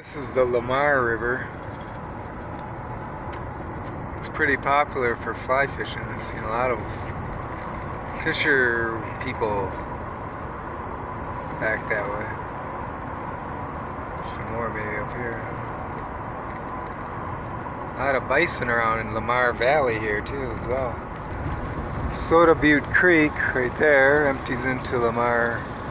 This is the Lamar River. It's pretty popular for fly fishing. I've seen a lot of fisher people back that way. Some more maybe up here. A lot of bison around in Lamar Valley here too as well. Soda Butte Creek right there empties into Lamar